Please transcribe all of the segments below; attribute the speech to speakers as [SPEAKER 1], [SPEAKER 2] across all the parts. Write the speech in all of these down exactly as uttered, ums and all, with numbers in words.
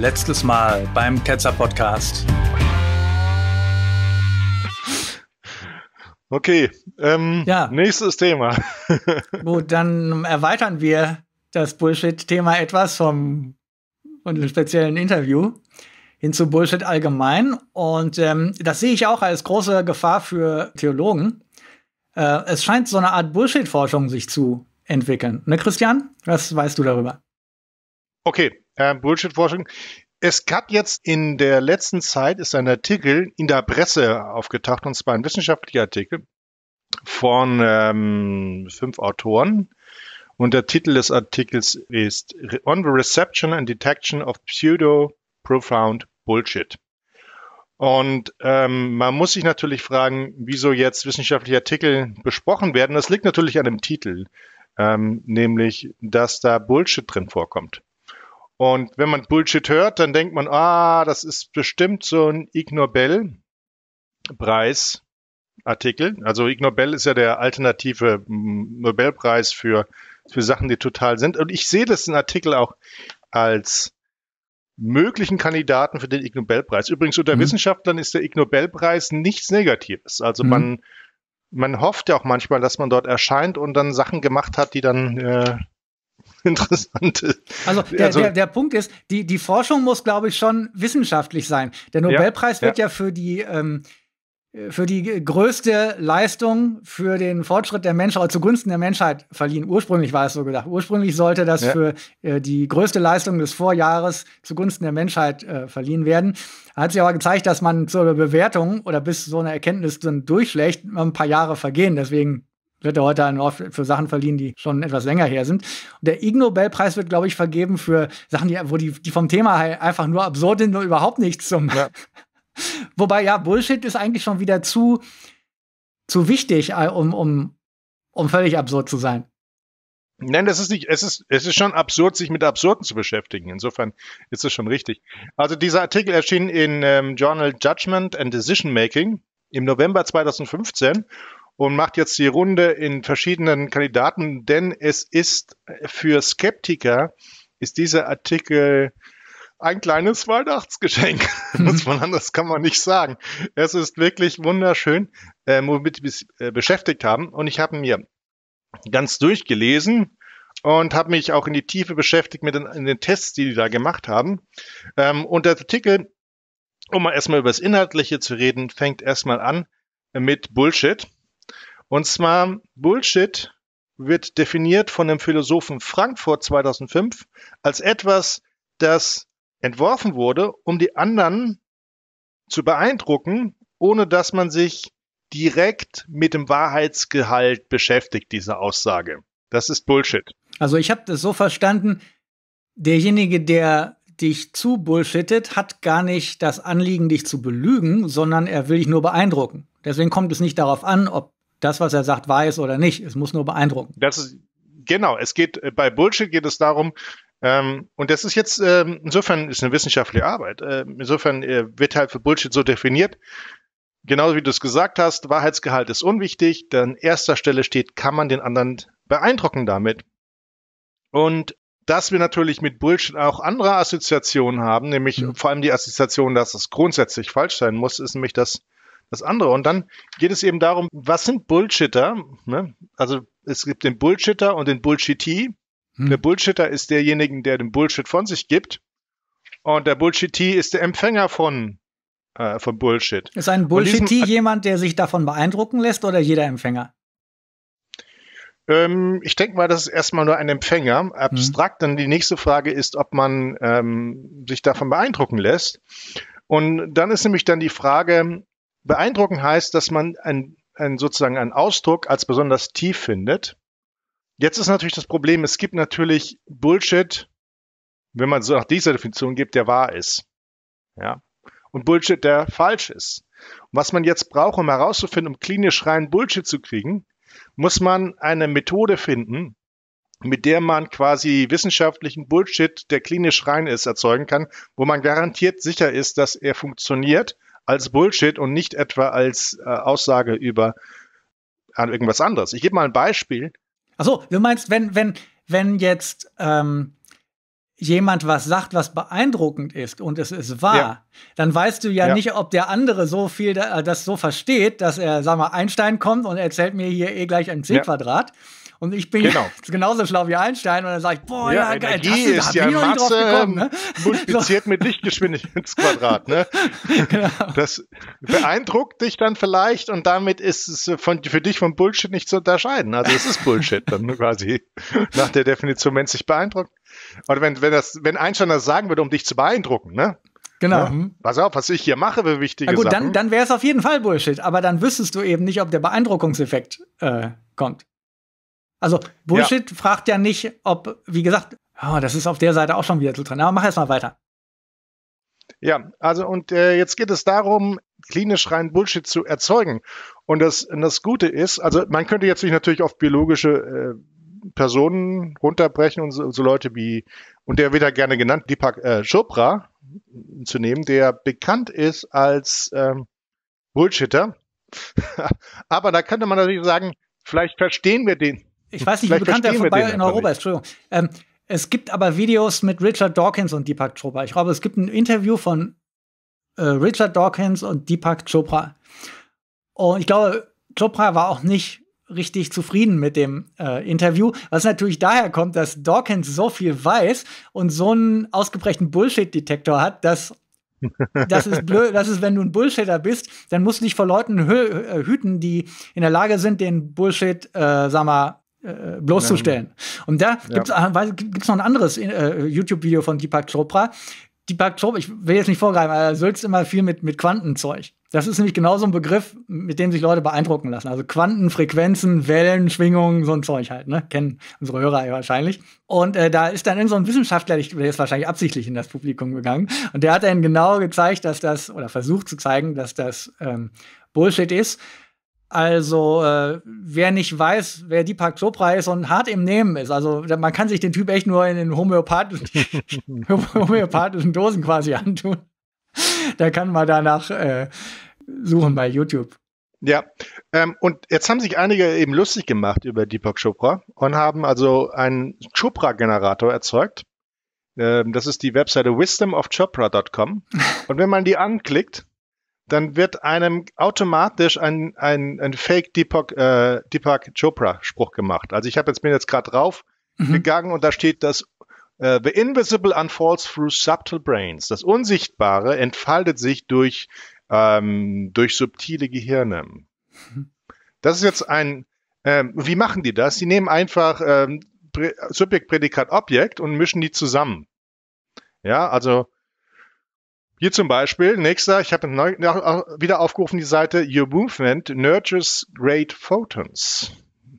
[SPEAKER 1] letztes Mal beim Ketzer Podcast.
[SPEAKER 2] Okay, ähm, ja. Nächstes Thema.
[SPEAKER 3] Gut, dann erweitern wir das Bullshit-Thema etwas vom von einem speziellen Interview hin zu Bullshit allgemein. Und ähm, das sehe ich auch als große Gefahr für Theologen. Äh, es scheint so eine Art Bullshit-Forschung sich zu entwickeln. Ne, Christian? Was weißt du darüber?
[SPEAKER 2] Okay, äh, Bullshit-Forschung. Es gab jetzt in der letzten Zeit ist ein Artikel in der Presse aufgetaucht, und zwar ein wissenschaftlicher Artikel von ähm, fünf Autoren. Und der Titel des Artikels ist On the Reception and Detection of Pseudo-Profound Bullshit. Und ähm, man muss sich natürlich fragen, wieso jetzt wissenschaftliche Artikel besprochen werden. Das liegt natürlich an dem Titel, ähm, nämlich, dass da Bullshit drin vorkommt. Und wenn man Bullshit hört, dann denkt man, ah, das ist bestimmt so ein Ig Nobel-Preis-Artikel. Also Ig Nobel ist ja der alternative Nobelpreis für, für Sachen, die total sind. Und ich sehe das in Artikel auch als möglichen Kandidaten für den Ig Nobelpreis. Übrigens, unter mhm. Wissenschaftlern ist der Ig Nobelpreis nichts Negatives. Also mhm. man, man hofft ja auch manchmal, dass man dort erscheint und dann Sachen gemacht hat, die dann äh, interessante.
[SPEAKER 3] Also der, also der, der Punkt ist, die, die Forschung muss, glaube ich, schon wissenschaftlich sein. Der Nobelpreis ja, wird ja, ja für die ähm, für die größte Leistung für den Fortschritt der Menschheit, zugunsten der Menschheit verliehen. Ursprünglich war es so gedacht. Ursprünglich sollte das ja. für äh, die größte Leistung des Vorjahres zugunsten der Menschheit äh, verliehen werden. Hat sich aber gezeigt, dass man zur Bewertung oder bis so eine Erkenntnis dann durchschlägt, ein paar Jahre vergehen. Deswegen wird er heute nur für Sachen verliehen, die schon etwas länger her sind. Und der Ig Nobelpreis wird, glaube ich, vergeben für Sachen, die, wo die, die vom Thema einfach nur absurd sind und überhaupt nichts zum. Ja. Wobei, ja, Bullshit ist eigentlich schon wieder zu, zu wichtig, um, um, um völlig absurd zu sein.
[SPEAKER 2] Nein, das ist nicht, es ist, es ist schon absurd, sich mit Absurden zu beschäftigen. Insofern ist es schon richtig. Also dieser Artikel erschien in ähm, Journal Judgment and Decision Making im November zweitausendfünfzehn. Und macht jetzt die Runde in verschiedenen Kandidaten, denn es ist für Skeptiker, ist dieser Artikel ein kleines Weihnachtsgeschenk. Muss man anders kann man nicht sagen. Es ist wirklich wunderschön, äh, womit wir uns äh, beschäftigt haben. Und ich habe mir ganz durchgelesen und habe mich auch in die Tiefe beschäftigt mit den, in den Tests, die die da gemacht haben. Ähm, und der Artikel, um mal erstmal über das Inhaltliche zu reden, fängt erstmal an mit Bullshit. Und zwar, Bullshit wird definiert von dem Philosophen Frankfurt zweitausendfünf als etwas, das entworfen wurde, um die anderen zu beeindrucken, ohne dass man sich direkt mit dem Wahrheitsgehalt beschäftigt, diese Aussage. Das ist Bullshit.
[SPEAKER 3] Also ich habe das so verstanden, derjenige, der dich zu bullshittet, hat gar nicht das Anliegen, dich zu belügen, sondern er will dich nur beeindrucken. Deswegen kommt es nicht darauf an, ob das, was er sagt, wahr ist oder nicht. Es muss nur beeindrucken.
[SPEAKER 2] Das ist, genau, es geht, bei Bullshit geht es darum, ähm, und das ist jetzt, ähm, insofern ist eine wissenschaftliche Arbeit. Äh, insofern äh, wird halt für Bullshit so definiert, genauso wie du es gesagt hast, Wahrheitsgehalt ist unwichtig, dann an erster Stelle steht, kann man den anderen beeindrucken damit. Und dass wir natürlich mit Bullshit auch andere Assoziationen haben, nämlich mhm. vor allem die Assoziation, dass es grundsätzlich falsch sein muss, ist nämlich das Das andere. Und dann geht es eben darum, was sind Bullshitter? Ne? Also es gibt den Bullshitter und den Bullshitee. Hm. Der Bullshitter ist derjenige, der den Bullshit von sich gibt. Und der Bullshitee ist der Empfänger von, äh, von Bullshit.
[SPEAKER 3] Ist ein Bullshitee jemand, der sich davon beeindrucken lässt oder jeder Empfänger?
[SPEAKER 2] Ähm, ich denke mal, das ist erstmal nur ein Empfänger. Abstrakt. Hm. Dann die nächste Frage ist, ob man ähm, sich davon beeindrucken lässt. Und dann ist nämlich dann die Frage, beeindrucken heißt, dass man ein, ein sozusagen einen Ausdruck als besonders tief findet. Jetzt ist natürlich das Problem, es gibt natürlich Bullshit, wenn man so nach dieser Definition gibt, der wahr ist. Ja. Und Bullshit, der falsch ist. Und was man jetzt braucht, um herauszufinden, um klinisch rein Bullshit zu kriegen, muss man eine Methode finden, mit der man quasi wissenschaftlichen Bullshit, der klinisch rein ist, erzeugen kann, wo man garantiert sicher ist, dass er funktioniert als Bullshit und nicht etwa als äh, Aussage über äh, irgendwas anderes. Ich gebe mal ein Beispiel.
[SPEAKER 3] Ach so, du meinst, wenn, wenn, wenn jetzt ähm, jemand was sagt, was beeindruckend ist und es ist wahr, ja. dann weißt du ja, ja nicht, ob der andere so viel da, das so versteht, dass er, sag mal, Einstein kommt und erzählt mir hier eh gleich ein C-Quadrat. Ja. Und ich bin genau. genauso schlau wie Einstein und dann sage ich, boah, ja, ja geil,
[SPEAKER 2] Energie das ist ja Masse ne? multipliziert so. mit Lichtgeschwindigkeitsquadrat. Ne? Genau. Das beeindruckt dich dann vielleicht und damit ist es von, für dich von Bullshit nicht zu unterscheiden. Also es ist Bullshit dann quasi nach der Definition, wenn es dich beeindruckt. Oder wenn, wenn, das, wenn Einstein das sagen würde, um dich zu beeindrucken, ne?
[SPEAKER 3] Genau.
[SPEAKER 2] Ja, pass auf, was ich hier mache, für wichtige
[SPEAKER 3] Na gut,
[SPEAKER 2] Sachen.
[SPEAKER 3] Dann, dann wäre es auf jeden Fall Bullshit, aber dann wüsstest du eben nicht, ob der Beeindruckungseffekt äh, kommt. Also Bullshit ja. fragt ja nicht, ob, wie gesagt, oh, das ist auf der Seite auch schon wieder zu dran. Aber mach erst mal weiter.
[SPEAKER 2] Ja, also und äh, jetzt geht es darum, klinisch rein Bullshit zu erzeugen. Und das, und das Gute ist, also man könnte jetzt sich natürlich auf biologische äh, Personen runterbrechen und so, so Leute wie, und der wird ja gerne genannt, Deepak äh, Chopra zu nehmen, der bekannt ist als ähm, Bullshitter. Aber da könnte man natürlich sagen, vielleicht verstehen wir den.
[SPEAKER 3] Ich weiß nicht, wie bekannt der vorbei in Europa ist, Entschuldigung. Ähm, es gibt aber Videos mit Richard Dawkins und Deepak Chopra. Ich glaube, es gibt ein Interview von äh, Richard Dawkins und Deepak Chopra. Und ich glaube, Chopra war auch nicht richtig zufrieden mit dem äh, Interview, was natürlich daher kommt, dass Dawkins so viel weiß und so einen ausgeprägten Bullshit-Detektor hat, dass das ist blöd, das ist, wenn du ein Bullshitter bist, dann musst du dich vor Leuten hü hüten, die in der Lage sind, den Bullshit, äh, sag mal, äh, bloßzustellen. Ja. Und da ja. gibt's, äh, gibt's noch ein anderes äh, YouTube-Video von Deepak Chopra. Deepak Chopra, ich will jetzt nicht vorgreifen, aber er sülzt immer viel mit, mit Quantenzeug. Das ist nämlich genau so ein Begriff, mit dem sich Leute beeindrucken lassen. Also Quanten, Frequenzen, Wellen, Schwingungen, so ein Zeug halt, ne? Kennen unsere Hörer ja wahrscheinlich. Und äh, da ist dann in so ein Wissenschaftler, der ist wahrscheinlich absichtlich in das Publikum gegangen. Und der hat dann genau gezeigt, dass das, oder versucht zu zeigen, dass das ähm, Bullshit ist. Also, äh, wer nicht weiß, wer Deepak Chopra ist und hart im Nehmen ist, also man kann sich den Typ echt nur in den homöopathischen, homöopathischen Dosen quasi antun. Da kann man danach äh, suchen bei YouTube.
[SPEAKER 2] Ja, ähm, und jetzt haben sich einige eben lustig gemacht über Deepak Chopra und haben also einen Chopra-Generator erzeugt. Ähm, das ist die Webseite wisdom of chopra dot com. Und wenn man die anklickt, dann wird einem automatisch ein, ein, ein Fake Deepak, äh, Deepak Chopra-Spruch gemacht. Also ich habe jetzt bin jetzt gerade drauf mhm. gegangen und da steht das Uh, the invisible unfolds through subtle brains. Das Unsichtbare entfaltet sich durch, ähm, durch subtile Gehirne. Das ist jetzt ein, ähm, wie machen die das? Die nehmen einfach ähm, Subjekt, Prädikat, Objekt und mischen die zusammen. Ja, also hier zum Beispiel, nächster, ich habe neu, wieder aufgerufen die Seite, Your movement nurtures great photons.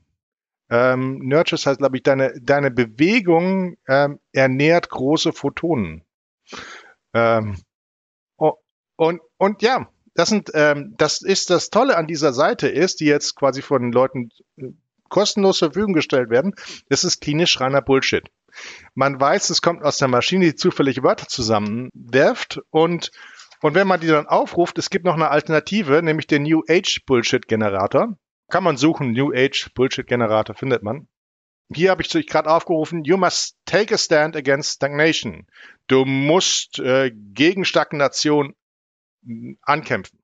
[SPEAKER 2] Ähm, nurtures heißt, glaube ich, deine, deine Bewegung ähm, ernährt große Photonen. Ähm, oh, und, und ja, das sind, ähm, das ist das Tolle an dieser Seite ist, die jetzt quasi von Leuten kostenlos zur Verfügung gestellt werden. Das ist klinisch reiner Bullshit. Man weiß, es kommt aus der Maschine, die zufällig Wörter zusammenwerft und, und wenn man die dann aufruft, es gibt noch eine Alternative, nämlich den New Age Bullshit Generator. Kann man suchen, New Age Bullshit Generator findet man. Hier habe ich gerade aufgerufen, you must take a stand against stagnation. Du musst äh, gegen Stagnation ankämpfen.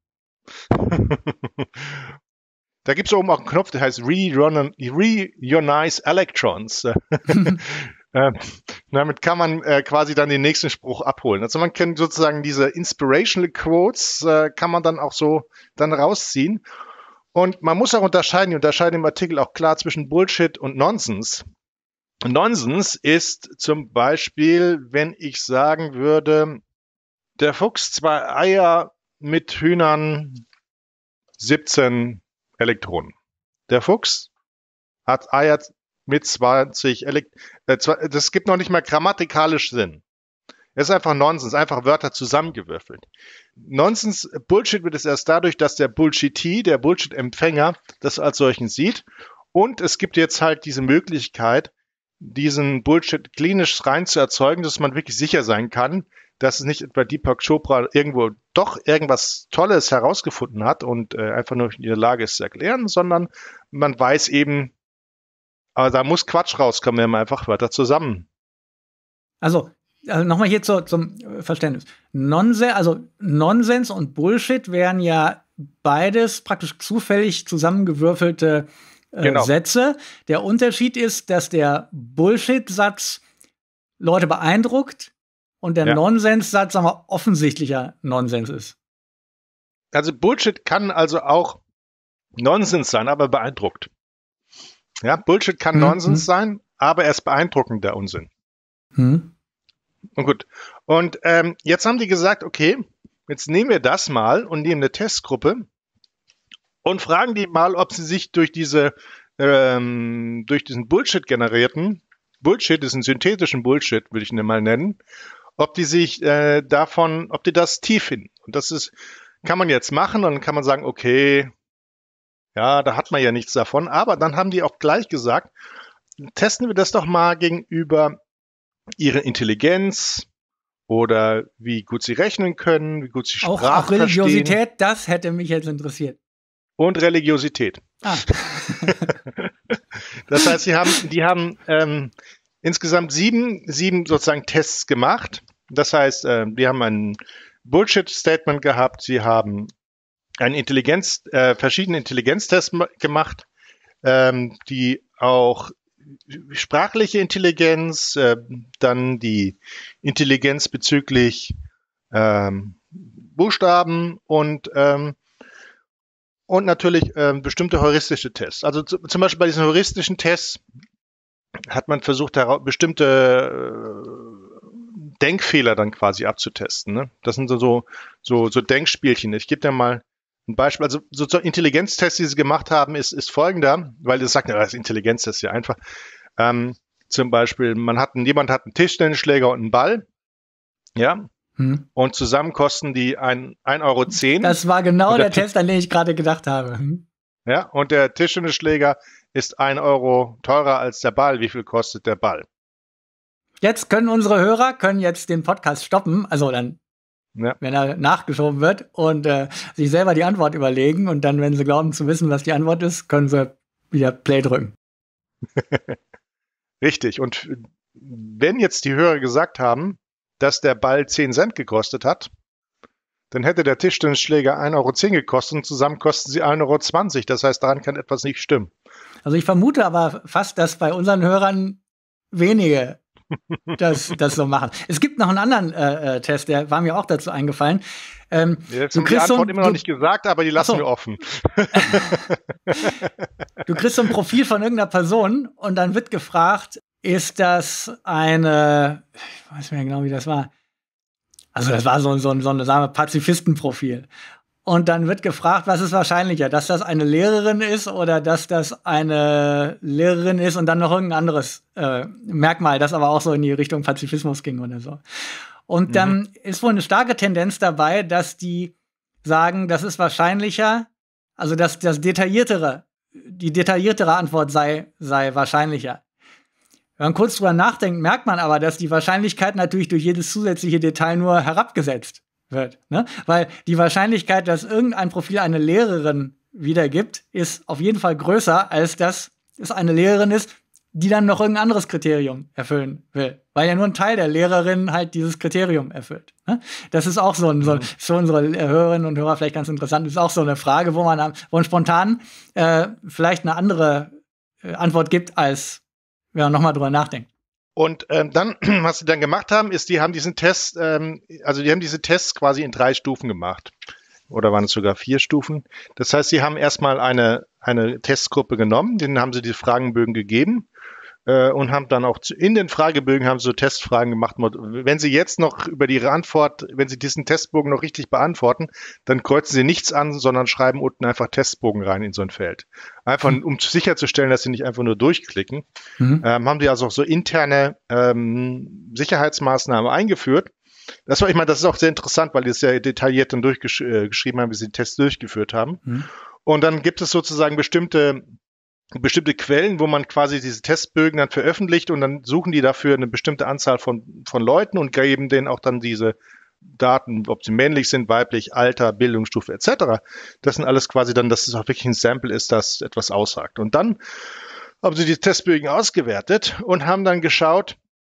[SPEAKER 2] Da gibt es oben auch einen Knopf, der heißt Reionize Electrons. äh, damit kann man äh, quasi dann den nächsten Spruch abholen. Also man kann sozusagen diese Inspirational Quotes, äh, kann man dann auch so dann rausziehen. Und man muss auch unterscheiden, die unterscheiden im Artikel auch klar zwischen Bullshit und Nonsens. Nonsens ist zum Beispiel, wenn ich sagen würde, der Fuchs zwei Eier mit Hühnern, siebzehn Elektronen. Der Fuchs hat Eier mit zwanzig Elektronen. Das gibt noch nicht mal grammatikalisch Sinn. Es ist einfach Nonsens, einfach Wörter zusammengewürfelt. Nonsens, Bullshit wird es erst dadurch, dass der Bullshitee, der Bullshit-Empfänger, das als solchen sieht. Und es gibt jetzt halt diese Möglichkeit, diesen Bullshit klinisch rein zu erzeugen, dass man wirklich sicher sein kann, dass es nicht etwa Deepak Chopra irgendwo doch irgendwas Tolles herausgefunden hat und äh, einfach nur in der Lage ist zu erklären, sondern man weiß eben, aber da muss Quatsch rauskommen, wenn man einfach Wörter zusammen.
[SPEAKER 3] Also, also nochmal hier zu, zum Verständnis. Nonsens, also Nonsens und Bullshit wären ja beides praktisch zufällig zusammengewürfelte äh, genau. Sätze. Der Unterschied ist, dass der Bullshit-Satz Leute beeindruckt und der ja. Nonsens-Satz, sagen wir, offensichtlicher Nonsens ist.
[SPEAKER 2] Also Bullshit kann also auch Nonsens sein, aber beeindruckt. Ja, Bullshit kann hm, Nonsens hm. sein, aber er ist beeindruckender Unsinn. Hm. Und gut. Und ähm, jetzt haben die gesagt, okay, jetzt nehmen wir das mal und nehmen eine Testgruppe und fragen die mal, ob sie sich durch diese, ähm, durch diesen Bullshit generierten, Bullshit, diesen synthetischen Bullshit, würde ich ihn mal nennen, ob die sich äh, davon, ob die das tief finden. Und das ist, kann man jetzt machen und dann kann man sagen, okay, ja, da hat man ja nichts davon. Aber dann haben die auch gleich gesagt, testen wir das doch mal gegenüber ihre Intelligenz oder wie gut sie rechnen können, wie gut sie Sprache verstehen.
[SPEAKER 3] Auch Religiosität, das hätte mich jetzt interessiert.
[SPEAKER 2] Und Religiosität. Ah. Das heißt, sie haben, die haben ähm, insgesamt sieben, sieben sozusagen Tests gemacht. Das heißt, äh, die haben ein Bullshit-Statement gehabt, sie haben einen Intelligenz, äh, verschiedene Intelligenztests gemacht, ähm, die auch sprachliche Intelligenz, äh, dann die Intelligenz bezüglich ähm, Buchstaben und ähm, und natürlich ähm, bestimmte heuristische Tests. Also zu, zum Beispiel bei diesen heuristischen Tests hat man versucht, bestimmte äh, Denkfehler dann quasi abzutesten. Ne? Das sind so, so, so, so Denkspielchen. Ich gebe dir mal ein Beispiel. Also so, so Intelligenztests, die sie gemacht haben, ist, ist folgender, weil das sagt, ja, das Intelligenztest ist ja einfach. Ähm, zum Beispiel, man hat einen, jemand hat einen Tischtennisschläger und einen Ball. Ja. Hm. Und zusammen kosten die ein Euro zehn.
[SPEAKER 3] Das war genau der, der Test, an den ich gerade gedacht habe. Hm.
[SPEAKER 2] Ja, und der Tischtennisschläger ist ein Euro teurer als der Ball. Wie viel kostet der Ball?
[SPEAKER 3] Jetzt können unsere Hörer können jetzt den Podcast stoppen, also dann, ja. wenn er nachgeschoben wird und äh, sich selber die Antwort überlegen und dann, wenn sie glauben zu wissen, was die Antwort ist, können sie wieder Play drücken.
[SPEAKER 2] Richtig. Und wenn jetzt die Hörer gesagt haben, dass der Ball zehn Cent gekostet hat, dann hätte der Tischtennisschläger ein Euro zehn gekostet und zusammen kosten sie ein Euro zwanzig. Das heißt, daran kann etwas nicht stimmen.
[SPEAKER 3] Also ich vermute aber fast, dass bei unseren Hörern wenige das, das so machen. Es gibt noch einen anderen äh, Test, der war mir auch dazu eingefallen. Ähm,
[SPEAKER 2] Jetzt du kriegst die Antwort so ein, immer noch nicht gesagt, aber die lassen
[SPEAKER 3] so.
[SPEAKER 2] wir offen.
[SPEAKER 3] Du kriegst so ein Profil von irgendeiner Person und dann wird gefragt, ist das eine, ich weiß nicht mehr genau, wie das war. Also das war so, so, so ein sagen wir, Pazifistenprofil. Und dann wird gefragt, was ist wahrscheinlicher, dass das eine Lehrerin ist oder dass das eine Lehrerin ist und dann noch irgendein anderes äh, Merkmal, das aber auch so in die Richtung Pazifismus ging oder so. Und dann mhm. ist wohl eine starke Tendenz dabei, dass die sagen, das ist wahrscheinlicher, also dass das detailliertere, die detailliertere Antwort sei, sei wahrscheinlicher. Wenn man kurz drüber nachdenkt, merkt man aber, dass die Wahrscheinlichkeit natürlich durch jedes zusätzliche Detail nur herabgesetzt wird. Ne? Weil die Wahrscheinlichkeit, dass irgendein Profil eine Lehrerin wiedergibt, ist auf jeden Fall größer, als dass es eine Lehrerin ist, die dann noch irgendein anderes Kriterium erfüllen will. Weil ja nur ein Teil der Lehrerin halt dieses Kriterium erfüllt. Ne? Das ist auch so, ein, so für unsere Hörerinnen und Hörer vielleicht ganz interessant. Das ist auch so eine Frage, wo man, wo man spontan äh, vielleicht eine andere äh, Antwort gibt, als wenn man nochmal drüber nachdenkt.
[SPEAKER 2] Und ähm, dann, was sie dann gemacht haben, ist, die haben diesen Test, ähm, also die haben diese Tests quasi in drei Stufen gemacht. Oder waren es sogar vier Stufen? Das heißt, sie haben erstmal eine, eine Testgruppe genommen, denen haben sie die Fragenbögen gegeben äh, und haben dann auch zu, in den Fragebögen haben sie so Testfragen gemacht. Wenn sie jetzt noch über ihre Antwort, wenn sie diesen Testbogen noch richtig beantworten, dann kreuzen sie nichts an, sondern schreiben unten einfach Testbogen rein in so ein Feld. Einfach, mhm. um sicherzustellen, dass sie nicht einfach nur durchklicken, mhm. ähm, haben die also auch so interne ähm, Sicherheitsmaßnahmen eingeführt. Das war, ich meine, das ist auch sehr interessant, weil die es sehr detailliert dann durchgeschrieben haben, wie sie die Tests durchgeführt haben. Mhm. Und dann gibt es sozusagen bestimmte, bestimmte Quellen, wo man quasi diese Testbögen dann veröffentlicht und dann suchen die dafür eine bestimmte Anzahl von, von Leuten und geben denen auch dann diese Daten, ob sie männlich sind, weiblich, Alter, Bildungsstufe et cetera. Das sind alles quasi dann, dass es auch wirklich ein Sample ist, das etwas aussagt. Und dann haben sie die Testbögen ausgewertet und haben dann geschaut,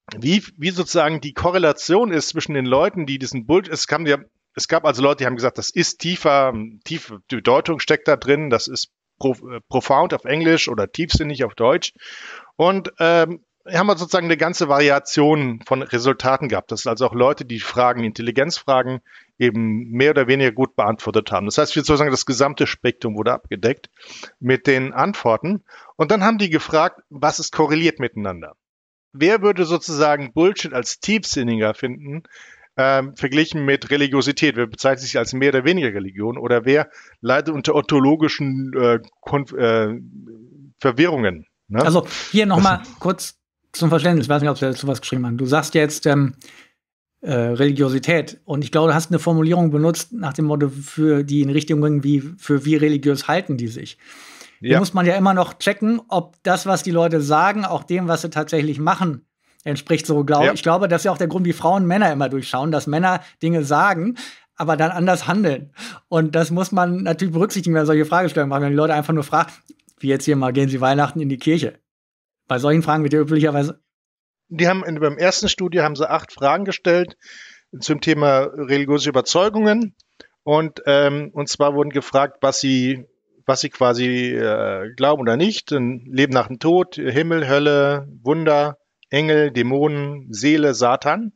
[SPEAKER 2] wie, wie sozusagen die Korrelation ist zwischen den Leuten, die diesen Bullshit, es kam ja, es gab also Leute, die haben gesagt, das ist tiefer, tiefe Bedeutung steckt da drin, das ist pro, äh, profound auf Englisch oder tiefsinnig auf Deutsch. Und ähm, haben wir sozusagen eine ganze Variation von Resultaten gehabt. Das sind also auch Leute, die Fragen, Intelligenzfragen eben mehr oder weniger gut beantwortet haben. Das heißt, sozusagen das gesamte Spektrum wurde abgedeckt mit den Antworten. Und dann haben die gefragt, was ist korreliert miteinander? Wer würde sozusagen Bullshit als tiefsinniger finden, ähm, verglichen mit Religiosität? Wer bezeichnet sich als mehr oder weniger Religion? Oder wer leidet unter ontologischen äh, Konf- äh, Verwirrungen? Ne?
[SPEAKER 3] Also hier nochmal kurz zum Verständnis, ich weiß nicht, ob du dazu was geschrieben hast. Du sagst jetzt ähm, äh, Religiosität und ich glaube, du hast eine Formulierung benutzt nach dem Motto, für die in Richtung irgendwie, für wie religiös halten die sich. Ja. Hier muss man ja immer noch checken, ob das, was die Leute sagen, auch dem, was sie tatsächlich machen, entspricht. So glaube ja. Ich glaube, das ist ja auch der Grund, wie Frauen Männer immer durchschauen, dass Männer Dinge sagen, aber dann anders handeln. Und das muss man natürlich berücksichtigen, wenn man solche Fragestellungen machen. Wenn die Leute einfach nur fragen, wie jetzt hier mal, gehen Sie Weihnachten in die Kirche? Bei solchen Fragen wird ja üblicherweise.
[SPEAKER 2] Die haben in, beim ersten Studie haben sie acht Fragen gestellt zum Thema religiöse Überzeugungen. Und, ähm, und zwar wurden gefragt, was sie, was sie quasi äh, glauben oder nicht. Ein Leben nach dem Tod, Himmel, Hölle, Wunder, Engel, Dämonen, Seele, Satan.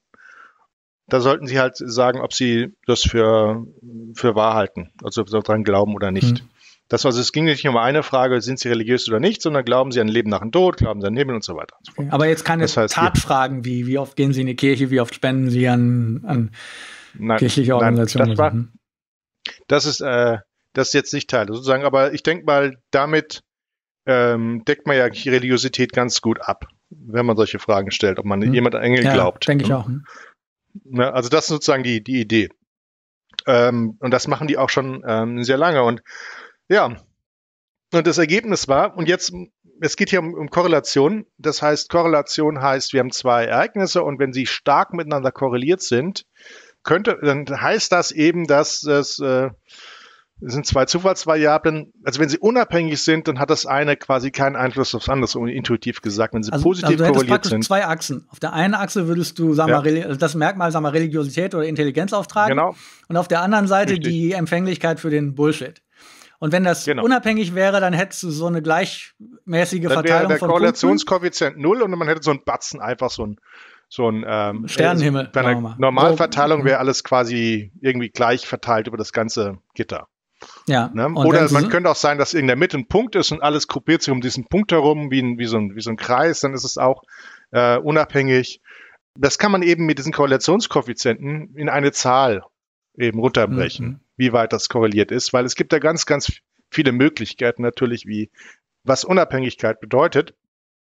[SPEAKER 2] Da sollten sie halt sagen, ob sie das für, für wahr halten, also ob sie daran glauben oder nicht. Hm. Das, also es ging nicht nur um eine Frage, sind sie religiös oder nicht, sondern glauben sie an ein Leben nach dem Tod, glauben sie an den Himmel und so weiter.
[SPEAKER 3] Okay. Aber jetzt keine das heißt, Tatfragen wie, wie oft gehen sie in die Kirche, wie oft spenden sie an, an nein, kirchliche Organisationen?
[SPEAKER 2] Nein, das, war, das, ist, äh, das ist jetzt nicht Teil sozusagen, aber ich denke mal, damit ähm, deckt man ja die Religiosität ganz gut ab, wenn man solche Fragen stellt, ob man hm. jemand an Engel
[SPEAKER 3] ja,
[SPEAKER 2] glaubt.
[SPEAKER 3] denke ich auch. Hm.
[SPEAKER 2] Ja, also das ist sozusagen die, die Idee. Ähm, und das machen die auch schon ähm, sehr lange und ja, und das Ergebnis war, und jetzt, es geht hier um, um Korrelation, das heißt, Korrelation heißt, wir haben zwei Ereignisse und wenn sie stark miteinander korreliert sind, könnte, dann heißt das eben, dass es, äh, es sind zwei Zufallsvariablen, also wenn sie unabhängig sind, dann hat das eine quasi keinen Einfluss aufs andere, so intuitiv gesagt, wenn sie
[SPEAKER 3] also,
[SPEAKER 2] positiv
[SPEAKER 3] also du
[SPEAKER 2] korreliert
[SPEAKER 3] praktisch
[SPEAKER 2] sind.
[SPEAKER 3] Zwei Achsen. Auf der einen Achse würdest du, sagen
[SPEAKER 2] ja.
[SPEAKER 3] wir mal, das Merkmal, sagen wir Religiosität oder Intelligenz auftragen.
[SPEAKER 2] Genau.
[SPEAKER 3] Und auf der anderen Seite
[SPEAKER 2] Richtig.
[SPEAKER 3] Die Empfänglichkeit für den Bullshit. Und wenn das genau. unabhängig wäre, dann hättest du so eine gleichmäßige
[SPEAKER 2] dann
[SPEAKER 3] Verteilung
[SPEAKER 2] wäre der
[SPEAKER 3] von
[SPEAKER 2] Korrelationskoeffizient null und man hätte so einen Batzen, einfach so ein so ein ähm,
[SPEAKER 3] Sternenhimmel.
[SPEAKER 2] Bei einer Normalverteilung wäre alles quasi irgendwie gleich verteilt über das ganze Gitter.
[SPEAKER 3] Ja.
[SPEAKER 2] Ne? Oder man könnte auch sein, dass in der Mitte ein Punkt ist und alles gruppiert sich um diesen Punkt herum, wie, ein, wie, so, ein, wie so ein Kreis, dann ist es auch äh, unabhängig. Das kann man eben mit diesen Korrelationskoeffizienten in eine Zahl eben runterbrechen, mhm. wie weit das korreliert ist, weil es gibt ja ganz, ganz viele Möglichkeiten natürlich, wie was Unabhängigkeit bedeutet.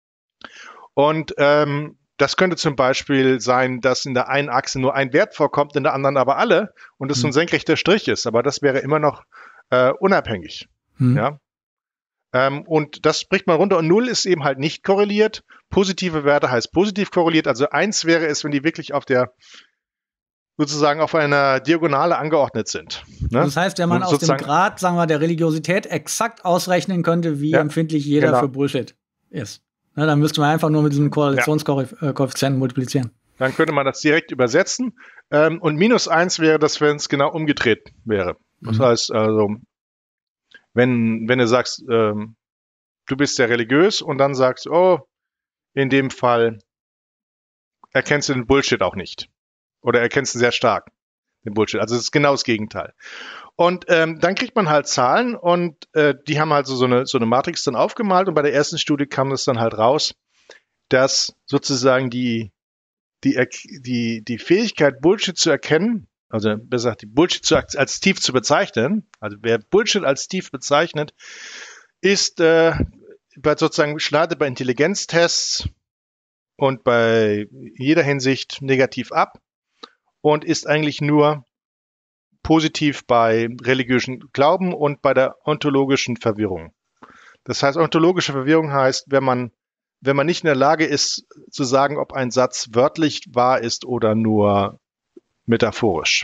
[SPEAKER 2] Und ähm, das könnte zum Beispiel sein, dass in der einen Achse nur ein Wert vorkommt, in der anderen aber alle und es mhm. so ein senkrechter Strich ist, aber das wäre immer noch äh, unabhängig. Mhm. Ja? Ähm, und das bricht man runter und null ist eben halt nicht korreliert. Positive Werte heißt positiv korreliert, also eins wäre es, wenn die wirklich auf der sozusagen auf einer Diagonale angeordnet sind. Ne?
[SPEAKER 3] Das heißt, wenn man aus dem Grad, sagen wir, der Religiosität exakt ausrechnen könnte, wie ja, empfindlich jeder genau. für Bullshit ist. Ne, dann müsste man einfach nur mit diesem Korrelationskoeffizienten multiplizieren.
[SPEAKER 2] Dann könnte man das direkt übersetzen. Ähm, und minus eins wäre das, wenn es genau umgedreht wäre. Das mhm. heißt also, wenn, wenn du sagst, ähm, du bist sehr religiös und dann sagst, oh, in dem Fall erkennst du den Bullshit auch nicht. Oder erkennst du sehr stark den Bullshit. Also es ist genau das Gegenteil. Und ähm, dann kriegt man halt Zahlen und äh, die haben halt so, so, eine, so eine Matrix dann aufgemalt und bei der ersten Studie kam es dann halt raus, dass sozusagen die, die, die, die Fähigkeit, Bullshit zu erkennen, also besser gesagt, die Bullshit zu, als tief zu bezeichnen, also wer Bullshit als tief bezeichnet, ist äh, bei sozusagen schneidet bei Intelligenztests und bei jeder Hinsicht negativ ab. Und ist eigentlich nur positiv bei religiösen Glauben und bei der ontologischen Verwirrung. Das heißt, ontologische Verwirrung heißt, wenn man, wenn man nicht in der Lage ist, zu sagen, ob ein Satz wörtlich wahr ist oder nur metaphorisch.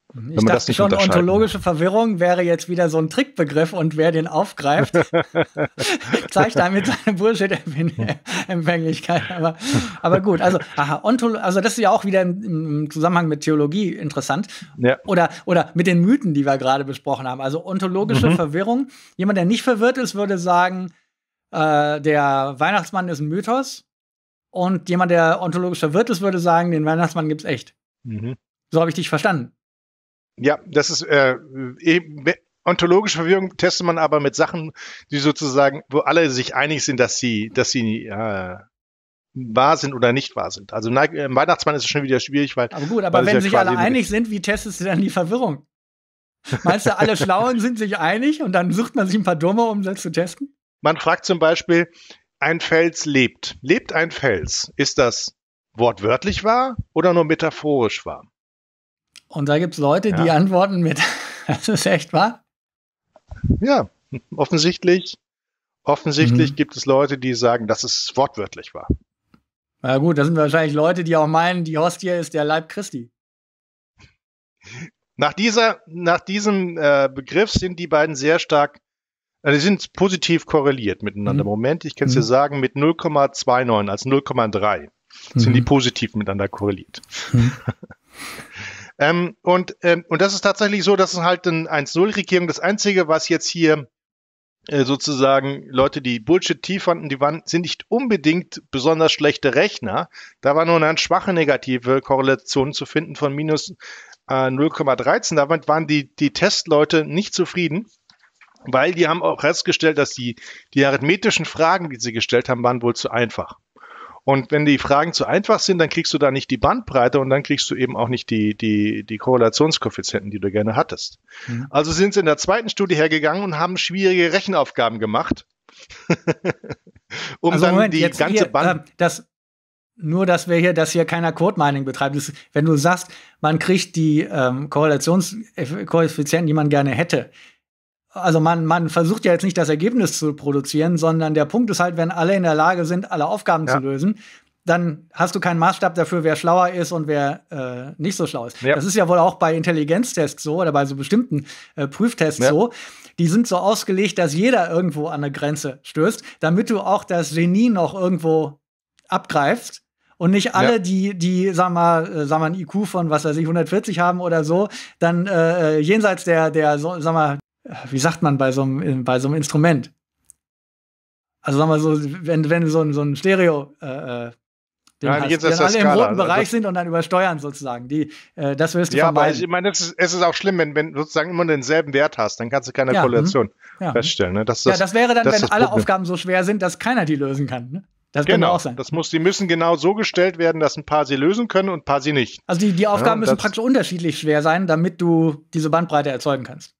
[SPEAKER 3] Ich dachte das nicht schon, ontologische Verwirrung wäre jetzt wieder so ein Trickbegriff und wer den aufgreift, zeigt damit seine Bullshit-Empfänglichkeit. Aber, aber gut, also, aha, Ontolo- also das ist ja auch wieder im, im Zusammenhang mit Theologie interessant.
[SPEAKER 2] Ja.
[SPEAKER 3] Oder, oder mit den Mythen, die wir gerade besprochen haben. Also ontologische
[SPEAKER 2] mhm.
[SPEAKER 3] Verwirrung. Jemand, der nicht verwirrt ist, würde sagen, äh, der Weihnachtsmann ist ein Mythos. Und jemand, der ontologisch verwirrt ist, würde sagen, den Weihnachtsmann gibt's echt. Mhm. So habe ich dich verstanden.
[SPEAKER 2] Ja, das ist äh, eben, ontologische Verwirrung testet man aber mit Sachen, die sozusagen, wo alle sich einig sind, dass sie, dass sie äh, wahr sind oder nicht wahr sind. Also na, im Weihnachtsmann ist es schon wieder schwierig, weil.
[SPEAKER 3] Aber gut, aber wenn ja sich alle einig sind, wie testest du dann die Verwirrung? Meinst du, alle Schlauen sind sich einig und dann sucht man sich ein paar Dumme, um das zu testen?
[SPEAKER 2] Man fragt zum Beispiel, ein Fels lebt. Lebt ein Fels? Ist das wortwörtlich wahr oder nur metaphorisch wahr?
[SPEAKER 3] Und da gibt es Leute, ja. die antworten mit, das ist echt wahr?
[SPEAKER 2] Ja, offensichtlich, offensichtlich mhm. gibt es Leute, die sagen, das ist wortwörtlich wahr.
[SPEAKER 3] Na gut, das sind wahrscheinlich Leute, die auch meinen, die Hostie ist der Leib Christi.
[SPEAKER 2] Nach dieser, nach diesem äh, Begriff sind die beiden sehr stark, äh, die sind positiv korreliert miteinander. Mhm. Moment, ich kann es mhm. dir sagen, mit null Komma neunundzwanzig, also null Komma drei mhm. sind die positiv miteinander korreliert. Mhm. Ähm, und, ähm, und das ist tatsächlich so, dass es halt eine eins null Regierung, das Einzige, was jetzt hier äh, sozusagen Leute, die Bullshit tief fanden, die waren, sind nicht unbedingt besonders schlechte Rechner. Da war nur eine schwache negative Korrelation zu finden von minus äh, null Komma dreizehn. Damit waren die, die Testleute nicht zufrieden, weil die haben auch festgestellt, dass die, die arithmetischen Fragen, die sie gestellt haben, waren wohl zu einfach. Und wenn die Fragen zu einfach sind, dann kriegst du da nicht die Bandbreite und dann kriegst du eben auch nicht die, die, die Korrelationskoeffizienten, die du gerne hattest. Mhm. Also sind sie in der zweiten Studie hergegangen und haben schwierige Rechenaufgaben gemacht. um
[SPEAKER 3] also
[SPEAKER 2] dann
[SPEAKER 3] Moment,
[SPEAKER 2] die
[SPEAKER 3] jetzt
[SPEAKER 2] ganze
[SPEAKER 3] hier,
[SPEAKER 2] Band...
[SPEAKER 3] Äh, das, nur, dass wir hier, dass hier keiner Code-Mining betreibt. Das, wenn du sagst, man kriegt die ähm, Korrelationskoeffizienten, die man gerne hätte. Also man, man versucht ja jetzt nicht das Ergebnis zu produzieren, sondern der Punkt ist halt, wenn alle in der Lage sind, alle Aufgaben ja. zu lösen, dann hast du keinen Maßstab dafür, wer schlauer ist und wer äh, nicht so schlau ist. Ja. Das ist ja wohl auch bei Intelligenztests so oder bei so bestimmten äh, Prüftests ja. so. Die sind so ausgelegt, dass jeder irgendwo an eine Grenze stößt, damit du auch das Genie noch irgendwo abgreifst. Und nicht alle, ja. die, die, sag mal, äh, sag mal, ein I Q von, was weiß ich, hundertvierzig haben oder so, dann äh, jenseits der, der, so, sag mal, wie sagt man bei so einem, bei so einem Instrument? Also sagen wir so, wenn, wenn du so ein, so ein Stereo äh, den
[SPEAKER 2] ja,
[SPEAKER 3] hast, die dann alle im roten Bereich sind und dann übersteuern sozusagen. Die, äh, das wirst du
[SPEAKER 2] ja,
[SPEAKER 3] vermeiden.
[SPEAKER 2] aber ich meine, es ist, es ist auch schlimm, wenn, wenn du sozusagen immer denselben Wert hast, dann kannst du keine ja, Korrelation
[SPEAKER 3] ja.
[SPEAKER 2] feststellen. Ne? Das,
[SPEAKER 3] das,
[SPEAKER 2] das,
[SPEAKER 3] ja, das wäre dann,
[SPEAKER 2] das
[SPEAKER 3] wenn alle Problem. Aufgaben so schwer sind, dass keiner die lösen kann. Ne? Das
[SPEAKER 2] genau,
[SPEAKER 3] kann auch sein.
[SPEAKER 2] Das muss, die müssen genau so gestellt werden, dass ein paar sie lösen können und ein paar sie nicht.
[SPEAKER 3] Also die, die Aufgaben
[SPEAKER 2] ja,
[SPEAKER 3] müssen praktisch unterschiedlich schwer sein, damit du diese Bandbreite erzeugen kannst.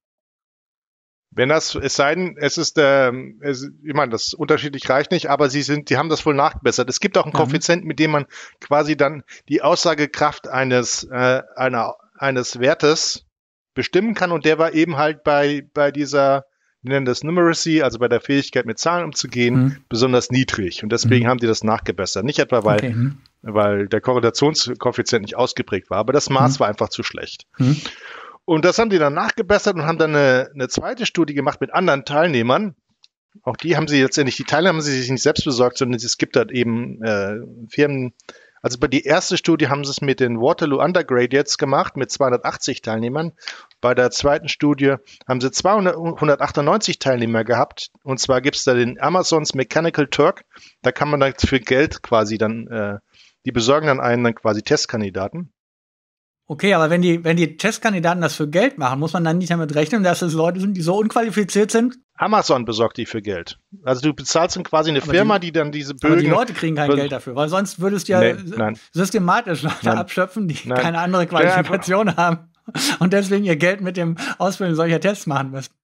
[SPEAKER 2] Wenn das, es sei denn, es ist, äh, es, ich meine, das unterschiedlich reicht nicht, aber sie sind, die haben das wohl nachgebessert. Es gibt auch einen mhm. Koeffizienten, mit dem man quasi dann die Aussagekraft eines, äh, einer, eines Wertes bestimmen kann und der war eben halt bei, bei dieser, wir nennen das Numeracy, also bei der Fähigkeit mit Zahlen umzugehen, mhm. besonders niedrig und deswegen mhm. haben die das nachgebessert. Nicht etwa, weil, okay. weil der Korrelationskoeffizient nicht ausgeprägt war, aber das Maß mhm. war einfach zu schlecht. Mhm. Und das haben die dann nachgebessert und haben dann eine, eine zweite Studie gemacht mit anderen Teilnehmern. Auch die haben sie letztendlich, die Teilnehmer haben sie sich nicht selbst besorgt, sondern es gibt halt eben äh, Firmen. Also bei die erste Studie haben sie es mit den Waterloo Undergraduates gemacht, mit zweihundertachtzig Teilnehmern. Bei der zweiten Studie haben sie zweihundertachtundneunzig Teilnehmer gehabt. Und zwar gibt es da den Amazons Mechanical Turk. Da kann man dann für Geld quasi dann, äh, die besorgen dann einen dann quasi Testkandidaten.
[SPEAKER 3] Okay, aber wenn die, wenn die Testkandidaten das für Geld machen, muss man dann nicht damit rechnen, dass es Leute sind, die so unqualifiziert sind?
[SPEAKER 2] Amazon besorgt die für Geld. Also du bezahlst dann quasi eine aber Firma, die, die dann diese Bögen... Aber
[SPEAKER 3] die Leute kriegen kein Geld dafür, weil sonst würdest du ja
[SPEAKER 2] nee, nein.
[SPEAKER 3] systematisch Leute
[SPEAKER 2] nein.
[SPEAKER 3] abschöpfen, die
[SPEAKER 2] nein.
[SPEAKER 3] keine andere Qualifikation ja, haben und deswegen ihr Geld mit dem Ausfüllen solcher Tests machen müssen.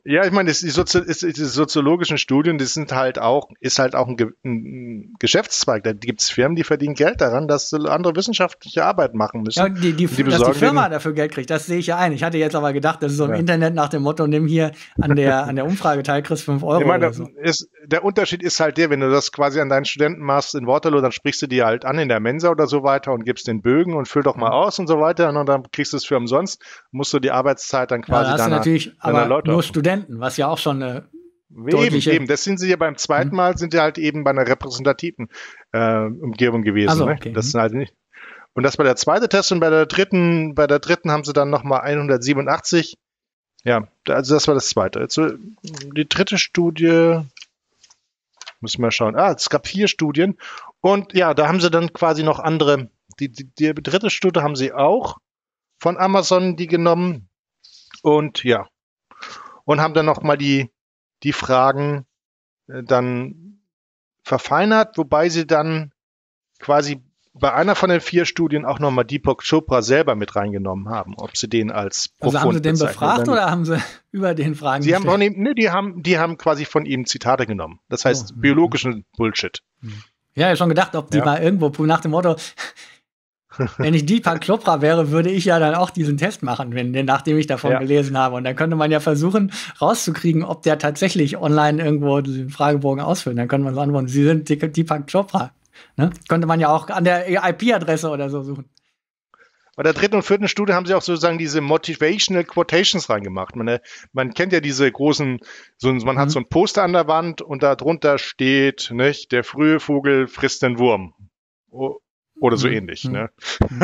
[SPEAKER 2] Ja, ich meine, die, Sozi die soziologischen Studien, das sind halt auch, ist halt auch ein, Ge ein Geschäftszweig. Da gibt es Firmen, die verdienen Geld daran, dass sie andere wissenschaftliche Arbeit machen müssen.
[SPEAKER 3] Ja, die, die, die dass die Firma dafür Geld kriegt, das sehe ich ja ein. Ich hatte jetzt aber gedacht, das ist so im ja. Internet nach dem Motto, nimm hier an der, an der Umfrage teil, kriegst fünf Euro. Ich meine, oder so.
[SPEAKER 2] ist, der Unterschied ist halt der, wenn du das quasi an deinen Studenten machst in Waterloo, dann sprichst du die halt an in der Mensa oder so weiter und gibst den Bögen und füll doch mal aus und so weiter und dann kriegst du es für umsonst, musst du die Arbeitszeit dann quasi
[SPEAKER 3] ja, da hast
[SPEAKER 2] deiner,
[SPEAKER 3] du natürlich
[SPEAKER 2] deiner
[SPEAKER 3] aber
[SPEAKER 2] Leute
[SPEAKER 3] nur
[SPEAKER 2] auf.
[SPEAKER 3] Studenten, was ja auch schon eine
[SPEAKER 2] Eben, eben, das sind sie ja beim zweiten Mal, sind ja halt eben bei einer repräsentativen äh, Umgebung gewesen.
[SPEAKER 3] Also,
[SPEAKER 2] ne?
[SPEAKER 3] okay.
[SPEAKER 2] Das sind halt nicht. Und das war der zweite Test und bei der dritten, bei der dritten haben sie dann nochmal hundertsiebenundachtzig. Ja, also das war das zweite. Jetzt, die dritte Studie, müssen wir schauen. Ah, es gab vier Studien und ja, da haben sie dann quasi noch andere. Die, die, die dritte Studie haben sie auch von Amazon die genommen und ja, und haben dann nochmal die die Fragen äh, dann verfeinert, wobei sie dann quasi bei einer von den vier Studien auch nochmal Deepak Chopra selber mit reingenommen haben, ob sie den als profund
[SPEAKER 3] Also haben sie den
[SPEAKER 2] bezeichnen.
[SPEAKER 3] befragt oder haben sie über den Fragen
[SPEAKER 2] sie haben von ihm, ne, die haben, die haben quasi von ihm Zitate genommen. Das heißt oh, biologischen Bullshit.
[SPEAKER 3] Ja, ich schon gedacht, ob die ja. mal irgendwo nach dem Motto, wenn ich Deepak Chopra wäre, würde ich ja dann auch diesen Test machen, wenn, nachdem ich davon ja. gelesen habe. Und dann könnte man ja versuchen, rauszukriegen, ob der tatsächlich online irgendwo den Fragebogen ausfüllt. Dann könnte man so antworten, Sie sind Deepak Chopra. Ne? Könnte man ja auch an der I P-Adresse oder so suchen.
[SPEAKER 2] Bei der dritten und vierten Studie haben sie auch sozusagen diese Motivational Quotations reingemacht. Man, man kennt ja diese großen, so, man mhm. hat so ein Poster an der Wand und da drunter steht, nicht, der frühe Vogel frisst den Wurm. Oh. Oder so mhm. ähnlich, mhm. ne?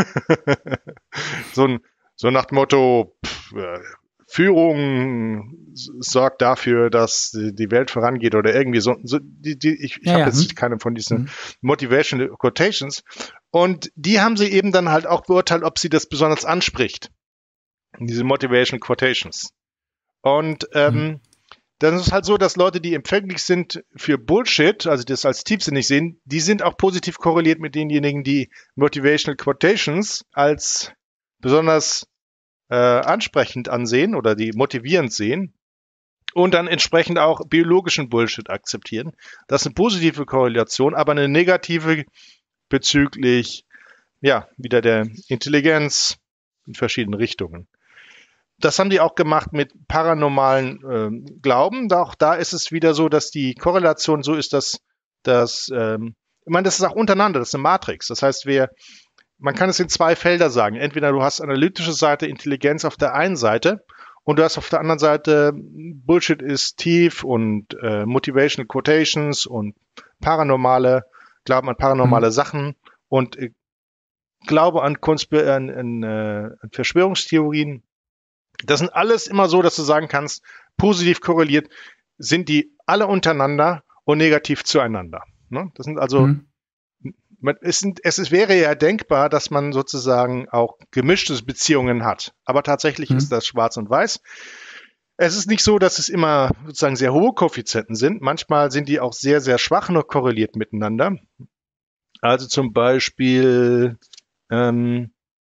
[SPEAKER 2] so, ein, so nach dem Motto, pff, äh, Führung sorgt dafür, dass die Welt vorangeht oder irgendwie so. so die, die, ich ich ja, habe ja. jetzt keine von diesen mhm. Motivational Quotations. Und die haben sie eben dann halt auch beurteilt, ob sie das besonders anspricht. Diese Motivational Quotations. Und ähm, mhm. dann ist es halt so, dass Leute, die empfänglich sind für Bullshit, also das als tiefsinnig sehen, die sind auch positiv korreliert mit denjenigen, die Motivational Quotations als besonders äh, ansprechend ansehen oder die motivierend sehen und dann entsprechend auch biologischen Bullshit akzeptieren. Das ist eine positive Korrelation, aber eine negative bezüglich, ja, wieder der Intelligenz in verschiedenen Richtungen. Das haben die auch gemacht mit paranormalen äh, Glauben. Auch da ist es wieder so, dass die Korrelation so ist, dass, dass ähm, ich meine, das ist auch untereinander, das ist eine Matrix. Das heißt, wir, man kann es in zwei Felder sagen. Entweder du hast analytische Seite, Intelligenz auf der einen Seite und du hast auf der anderen Seite Bullshit ist tief und äh, Motivational Quotations und paranormale, Glauben an paranormale mhm. Sachen und äh, Glaube an, Konspir an, an, äh, an Verschwörungstheorien. Das sind alles immer so, dass du sagen kannst, positiv korreliert sind die alle untereinander und negativ zueinander. Ne? Das sind also, mhm. man, es, sind, es ist, wäre ja denkbar, dass man sozusagen auch gemischte Beziehungen hat. Aber tatsächlich mhm. ist das schwarz und weiß. Es ist nicht so, dass es immer sozusagen sehr hohe Koeffizienten sind. Manchmal sind die auch sehr, sehr schwach noch korreliert miteinander. Also zum Beispiel ähm,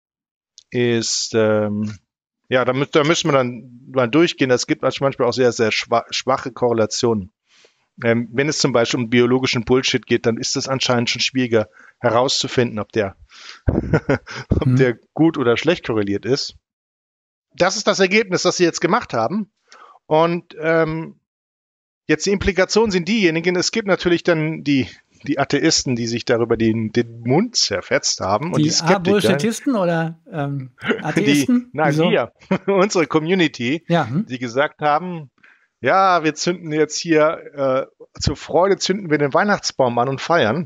[SPEAKER 2] ist ähm, ja, da, da müssen wir dann mal durchgehen. Es gibt manchmal auch sehr, sehr schwa schwache Korrelationen. Ähm, wenn es zum Beispiel um biologischen Bullshit geht, dann ist es anscheinend schon schwieriger herauszufinden, ob der, ob mhm. der gut oder schlecht korreliert ist. Das ist das Ergebnis, das sie jetzt gemacht haben. Und ähm, jetzt die Implikationen sind diejenigen, es gibt natürlich dann die die Atheisten, die sich darüber den, den Mund zerfetzt haben.
[SPEAKER 3] Die,
[SPEAKER 2] und die Skeptiker.
[SPEAKER 3] Bullshitisten oder ähm, Atheisten?
[SPEAKER 2] Die, nein,
[SPEAKER 3] Wieso?
[SPEAKER 2] wir, unsere Community,
[SPEAKER 3] ja, hm? die
[SPEAKER 2] gesagt haben, ja, wir zünden jetzt hier, äh, zur Freude zünden wir den Weihnachtsbaum an und feiern.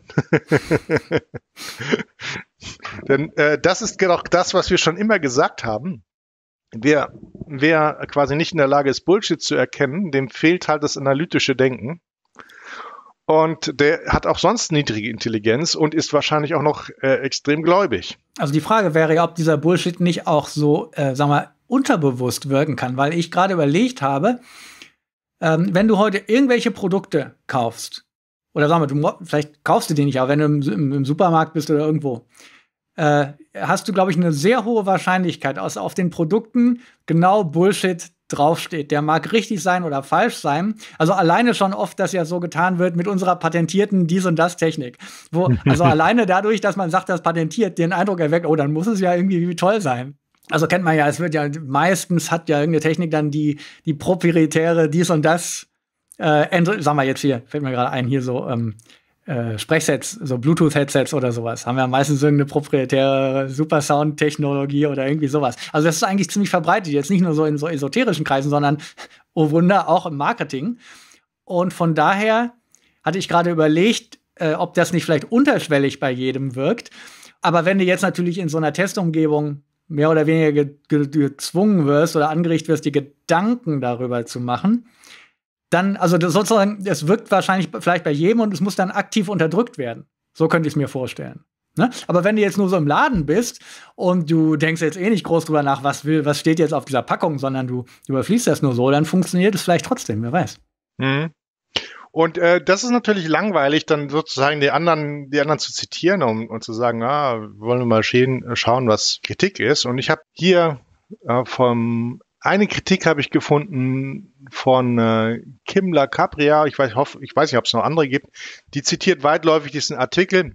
[SPEAKER 2] Denn äh, das ist genau das, was wir schon immer gesagt haben. Wer, wer quasi nicht in der Lage ist, Bullshit zu erkennen, dem fehlt halt das analytische Denken. Und der hat auch sonst niedrige Intelligenz und ist wahrscheinlich auch noch äh, extrem gläubig.
[SPEAKER 3] Also die Frage wäre ja, ob dieser Bullshit nicht auch so, äh, sagen wir, unterbewusst wirken kann. Weil ich gerade überlegt habe, ähm, wenn du heute irgendwelche Produkte kaufst, oder sagen wir, du, vielleicht kaufst du die nicht, aber wenn du im, im, im Supermarkt bist oder irgendwo, äh, hast du, glaube ich, eine sehr hohe Wahrscheinlichkeit, aus auf den Produkten genau Bullshit draufsteht, der mag richtig sein oder falsch sein. Also alleine schon oft, dass ja so getan wird mit unserer patentierten dies und das Technik. Wo, also alleine dadurch, dass man sagt, das patentiert, den Eindruck erweckt, oh, dann muss es ja irgendwie toll sein. Also kennt man ja, es wird ja meistens hat ja irgendeine Technik dann die, die proprietäre dies und das, äh, sagen wir jetzt hier, fällt mir gerade ein, hier so ähm, äh, Sprechsets, so Bluetooth-Headsets oder sowas, haben wir meistens irgendeine proprietäre Supersound-Technologie oder irgendwie sowas. Also das ist eigentlich ziemlich verbreitet, jetzt nicht nur so in so esoterischen Kreisen, sondern, oh Wunder, auch im Marketing. Und von daher hatte ich gerade überlegt, äh, ob das nicht vielleicht unterschwellig bei jedem wirkt. Aber wenn du jetzt natürlich in so einer Testumgebung mehr oder weniger ge ge gezwungen wirst oder angeregt wirst, die Gedanken darüber zu machen, dann, also das sozusagen, es wirkt wahrscheinlich vielleicht bei jedem und es muss dann aktiv unterdrückt werden. So könnte ich es mir vorstellen. Ne? Aber wenn du jetzt nur so im Laden bist und du denkst jetzt eh nicht groß drüber nach, was will, was steht jetzt auf dieser Packung, sondern du, du überfließt das nur so, dann funktioniert es vielleicht trotzdem, wer weiß.
[SPEAKER 2] Mhm. Und äh, das ist natürlich langweilig, dann sozusagen die anderen, die anderen zu zitieren und, und zu sagen, ah, wollen wir mal schön, schauen, was Kritik ist. Und ich habe hier äh, vom eine Kritik habe ich gefunden von äh, Kim LaCapria, ich weiß, hoff, ich weiß nicht, ob es noch andere gibt, die zitiert weitläufig diesen Artikel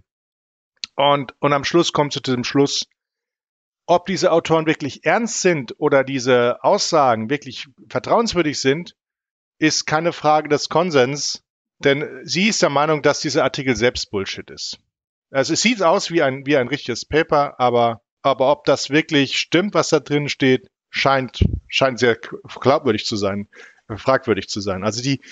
[SPEAKER 2] und, und am Schluss kommt sie zu dem Schluss, ob diese Autoren wirklich ernst sind oder diese Aussagen wirklich vertrauenswürdig sind, ist keine Frage des Konsens, denn sie ist der Meinung, dass dieser Artikel selbst Bullshit ist. Also es sieht aus wie ein, wie ein richtiges Paper, aber, aber ob das wirklich stimmt, was da drin steht, scheint, scheint sehr glaubwürdig zu sein, fragwürdig zu sein. Also die.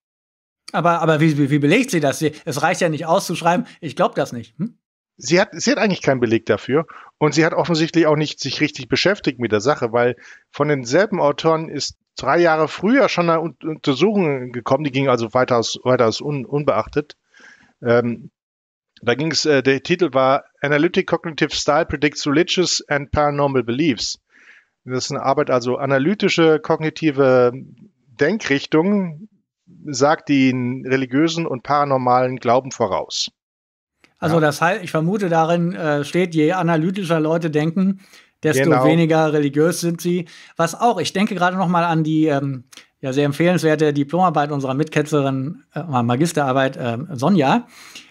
[SPEAKER 3] Aber, aber wie, wie, wie belegt sie das? Es reicht ja nicht auszuschreiben, ich glaube das nicht. Hm?
[SPEAKER 2] Sie hat, sie hat eigentlich keinen Beleg dafür und sie hat offensichtlich auch nicht sich richtig beschäftigt mit der Sache, weil von denselben Autoren ist drei Jahre früher schon eine Untersuchung gekommen, die ging also weitaus, weitaus un, unbeachtet. Ähm, da ging es, äh, der Titel war Analytic Cognitive Style Predicts Religious and Paranormal Beliefs. Das ist eine Arbeit, also analytische kognitive Denkrichtung sagt den religiösen und paranormalen Glauben voraus.
[SPEAKER 3] Also ja. Das heißt, ich vermute, darin äh, steht, je analytischer Leute denken, desto genau. weniger religiös sind sie. Was auch, ich denke gerade noch mal an die ähm, ja, sehr empfehlenswerte Diplomarbeit unserer Mitketzerin, äh, Magisterarbeit äh, Sonja,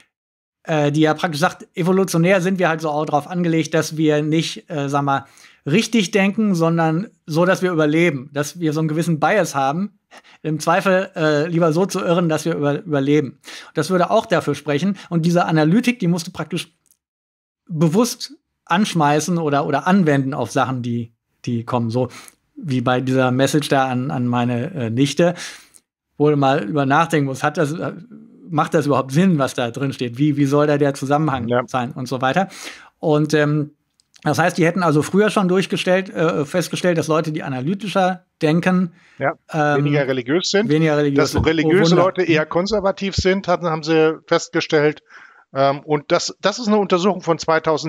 [SPEAKER 3] äh, die ja praktisch sagt, evolutionär sind wir halt so auch darauf angelegt, dass wir nicht, äh, sag mal, richtig denken, sondern so, dass wir überleben, dass wir so einen gewissen Bias haben, im Zweifel äh, lieber so zu irren, dass wir über, überleben. Das würde auch dafür sprechen. Und diese Analytik, die musst du praktisch bewusst anschmeißen oder, oder anwenden auf Sachen, die, die kommen. So wie bei dieser Message da an, an meine äh, Nichte, wo du mal über nachdenken musst, hat das, äh, macht das überhaupt Sinn, was da drin steht? Wie, wie soll da der Zusammenhang ja. sein und so weiter? Und ähm, das heißt, die hätten also früher schon durchgestellt, äh, festgestellt, dass Leute, die analytischer denken,
[SPEAKER 2] ja, ähm, weniger religiös sind.
[SPEAKER 3] Weniger religiös
[SPEAKER 2] dass religiöse oh, Leute eher konservativ sind, hatten, haben sie festgestellt. Ähm, und das, das ist eine Untersuchung von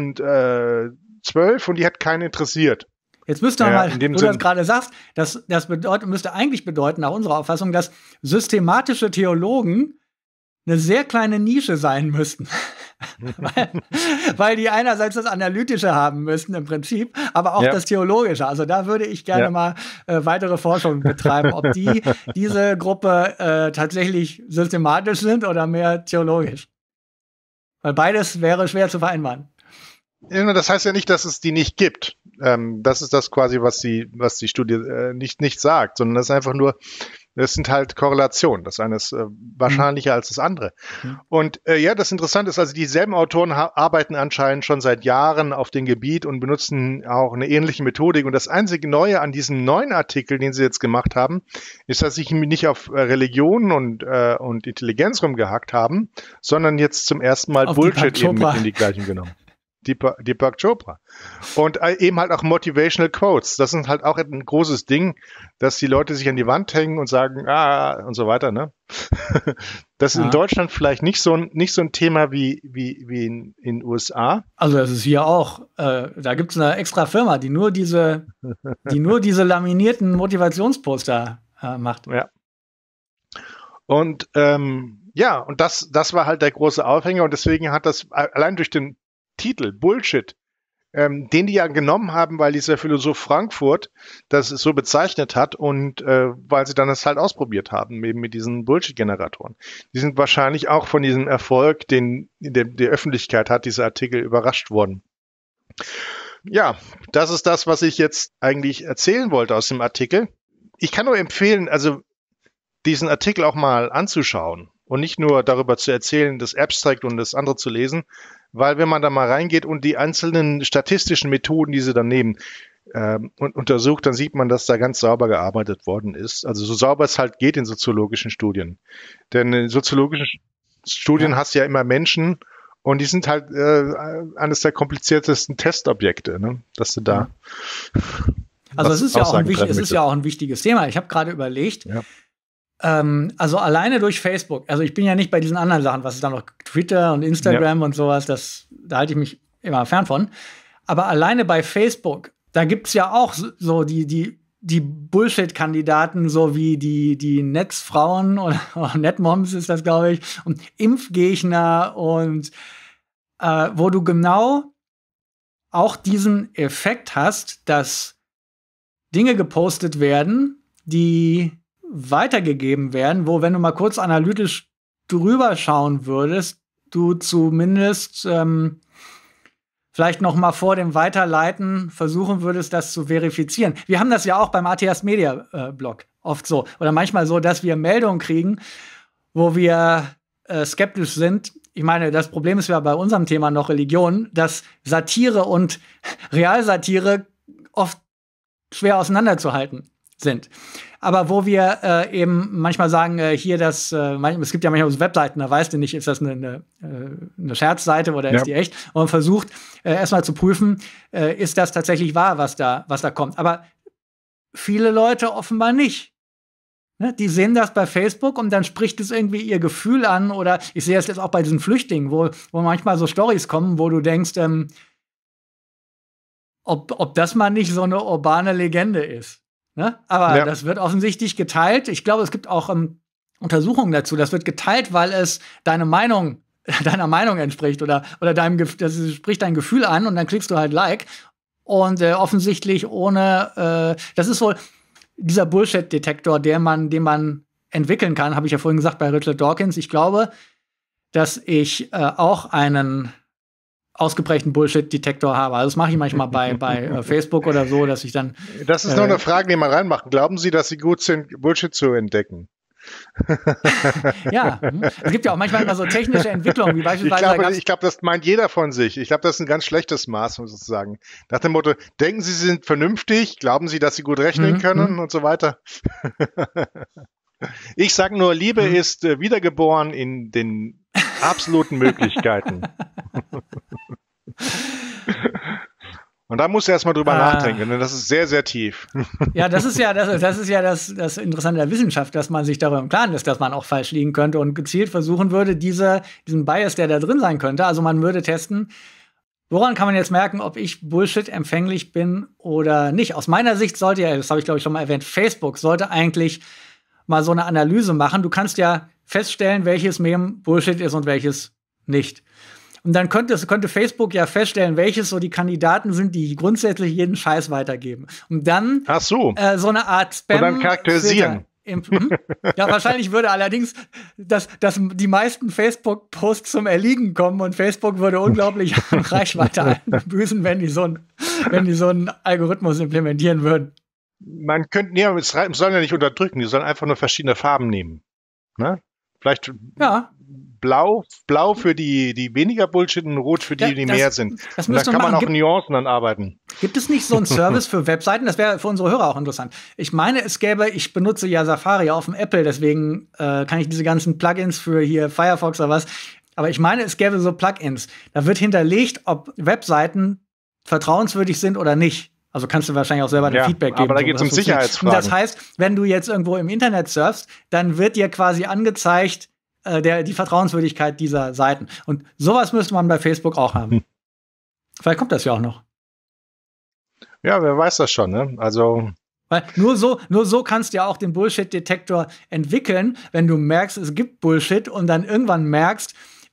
[SPEAKER 2] zweitausendzwölf und die hat keinen interessiert.
[SPEAKER 3] Jetzt müsste man ja, mal, wo du das gerade sagst, das, das bedeutet, müsste eigentlich bedeuten, nach unserer Auffassung, dass systematische Theologen eine sehr kleine Nische sein müssten. weil, weil die einerseits das Analytische haben müssten im Prinzip, aber auch ja. das Theologische. Also da würde ich gerne ja. mal äh, weitere Forschung betreiben, ob die diese Gruppe äh, tatsächlich systematisch sind oder mehr theologisch. Weil beides wäre schwer zu vereinbaren.
[SPEAKER 2] Ja, das heißt ja nicht, dass es die nicht gibt. Ähm, das ist das quasi, was die, was die Studie äh, nicht, nicht sagt, sondern das ist einfach nur, das sind halt Korrelationen. Das eine ist äh, wahrscheinlicher mhm. als das andere. Mhm. Und äh, ja, das Interessante ist, also dieselben Autoren arbeiten anscheinend schon seit Jahren auf dem Gebiet und benutzen auch eine ähnliche Methodik. Und das einzige Neue an diesem neuen Artikel, den sie jetzt gemacht haben, ist, dass sie nicht auf äh, Religion und, äh, und Intelligenz rumgehackt haben, sondern jetzt zum ersten Mal auf Bullshit eben mit in die gleichen genommen. Deepak, Deepak Chopra. Und eben halt auch Motivational Quotes. Das ist halt auch ein großes Ding, dass die Leute sich an die Wand hängen und sagen, ah, und so weiter, ne? Das ist ja. in Deutschland vielleicht nicht so ein, nicht so ein Thema wie, wie, wie in den U S A.
[SPEAKER 3] Also das ist hier auch, äh, da gibt es eine extra Firma, die nur diese, die nur diese laminierten Motivationsposter äh, macht.
[SPEAKER 2] Ja. Und, ähm, ja, und das, das war halt der große Aufhänger und deswegen hat das allein durch den Titel Bullshit ähm, den die ja genommen haben, weil dieser Philosoph Frankfurt das so bezeichnet hat und äh, weil sie dann das halt ausprobiert haben, eben mit diesen Bullshit-Generatoren. Die sind wahrscheinlich auch von diesem Erfolg, den der, die Öffentlichkeit hat, dieser Artikel, überrascht worden. Ja, das ist das, was ich jetzt eigentlich erzählen wollte aus dem Artikel. Ich kann nur empfehlen, also diesen Artikel auch mal anzuschauen und nicht nur darüber zu erzählen, das Abstract und das andere zu lesen, weil wenn man da mal reingeht und die einzelnen statistischen Methoden, die sie dann nehmen, ähm, und untersucht, dann sieht man, dass da ganz sauber gearbeitet worden ist. Also so sauber es halt geht in soziologischen Studien. Denn in soziologischen Studien ja. hast du ja immer Menschen und die sind halt äh, eines der kompliziertesten Testobjekte, ne? Dass du da
[SPEAKER 3] Also es ist, ja auch ein wichtig, es ist ja auch ein wichtiges Thema. Ich habe gerade überlegt, ja. ähm, also alleine durch Facebook, also ich bin ja nicht bei diesen anderen Sachen, was ist da noch, Twitter und Instagram ja. und sowas, das, da halte ich mich immer fern von. Aber alleine bei Facebook, da gibt es ja auch so die, die, die Bullshit-Kandidaten, so wie die, die Netzfrauen oder oh, Netmoms ist das, glaube ich, und Impfgegner und äh, wo du genau auch diesen Effekt hast, dass Dinge gepostet werden, die weitergegeben werden, wo, wenn du mal kurz analytisch drüber schauen würdest, du zumindest ähm, vielleicht noch mal vor dem Weiterleiten versuchen würdest, das zu verifizieren. Wir haben das ja auch beim A T S Media äh, Blog oft so. Oder manchmal so, dass wir Meldungen kriegen, wo wir äh, skeptisch sind. Ich meine, das Problem ist ja bei unserem Thema noch Religion, dass Satire und Realsatire oft schwer auseinanderzuhalten sind. Aber wo wir äh, eben manchmal sagen, äh, hier das, äh, es gibt ja manchmal so Webseiten, da weißt du nicht, ist das eine, eine, eine Scherzseite oder ja. ist die echt? Und man versucht äh, erstmal zu prüfen, äh, ist das tatsächlich wahr, was da, was da kommt. Aber viele Leute offenbar nicht. Ne? Die sehen das bei Facebook und dann spricht es irgendwie ihr Gefühl an. Oder ich sehe es jetzt auch bei diesen Flüchtlingen, wo, wo manchmal so Storys kommen, wo du denkst, ähm, ob, ob das mal nicht so eine urbane Legende ist. Ne? Aber ja. das wird offensichtlich geteilt. Ich glaube, es gibt auch ähm, Untersuchungen dazu. Das wird geteilt, weil es deine Meinung, deiner Meinung entspricht oder, oder deinem Gef- das spricht dein Gefühl an und dann klickst du halt Like. Und äh, offensichtlich ohne, äh, das ist wohl dieser Bullshit-Detektor, der man, den man entwickeln kann, habe ich ja vorhin gesagt bei Richard Dawkins. Ich glaube, dass ich äh, auch einen ausgeprägten Bullshit-Detektor habe. Also das mache ich manchmal bei, bei äh, Facebook oder so, dass ich dann
[SPEAKER 2] Das ist äh, nur eine Frage, die man reinmachen. Glauben Sie, dass Sie gut sind, Bullshit zu entdecken?
[SPEAKER 3] Ja, es gibt ja auch manchmal immer so technische Entwicklungen, wie beispielsweise.
[SPEAKER 2] Ich glaube, ich glaube, das meint jeder von sich. Ich glaube, das ist ein ganz schlechtes Maß, sozusagen. Nach dem Motto, denken Sie, Sie sind vernünftig, glauben Sie, dass Sie gut rechnen mhm, können mhm. und so weiter. Ich sage nur, Liebe mhm. ist äh, wiedergeboren in den absoluten Möglichkeiten. Und da musst du erstmal drüber ah. nachdenken, denn das ist sehr, sehr tief.
[SPEAKER 3] Ja, das ist ja das, das, ist ja das, das Interessante der Wissenschaft, dass man sich darüber im Klaren ist, dass man auch falsch liegen könnte und gezielt versuchen würde, diese, diesen Bias, der da drin sein könnte, also man würde testen, woran kann man jetzt merken, ob ich Bullshit empfänglich bin oder nicht. Aus meiner Sicht sollte ja, das habe ich glaube ich schon mal erwähnt, Facebook sollte eigentlich mal so eine Analyse machen. Du kannst ja feststellen, welches Meme Bullshit ist und welches nicht. Und dann könnte, könnte Facebook ja feststellen, welches so die Kandidaten sind, die grundsätzlich jeden Scheiß weitergeben. Und dann
[SPEAKER 2] Ach so.
[SPEAKER 3] äh, so eine Art Spam.
[SPEAKER 2] Und dann charakterisieren.
[SPEAKER 3] Im, hm? Ja, wahrscheinlich würde allerdings dass, dass die meisten Facebook-Posts zum Erliegen kommen und Facebook würde unglaublich Reichweite einbüßen, wenn die so ein, wenn die so einen Algorithmus implementieren würden.
[SPEAKER 2] Man könnte, ja, es sollen ja nicht unterdrücken, die sollen einfach nur verschiedene Farben nehmen. Ne? Vielleicht ja. blau, blau für die, die weniger Bullshit und rot für die, ja, die das, mehr sind. Und da kann man auch Gibt, Nuancen dann arbeiten.
[SPEAKER 3] Gibt es nicht so einen Service für Webseiten? Das wäre für unsere Hörer auch interessant. Ich meine, es gäbe, ich benutze ja Safari auf dem Apple, deswegen äh, kann ich diese ganzen Plugins für hier Firefox oder was. Aber ich meine, es gäbe so Plugins. Da wird hinterlegt, ob Webseiten vertrauenswürdig sind oder nicht. Also kannst du wahrscheinlich auch selber ja, ein Feedback geben.
[SPEAKER 2] Aber da geht es um Sicherheitsfragen.
[SPEAKER 3] Und das heißt, wenn du jetzt irgendwo im Internet surfst, dann wird dir quasi angezeigt, äh, der, die Vertrauenswürdigkeit dieser Seiten. Und sowas müsste man bei Facebook auch haben. Hm. Vielleicht kommt das ja auch noch.
[SPEAKER 2] Ja, wer weiß das schon, ne? Also.
[SPEAKER 3] Weil nur so, nur so kannst du ja auch den Bullshit-Detektor entwickeln, wenn du merkst, es gibt Bullshit und dann irgendwann merkst,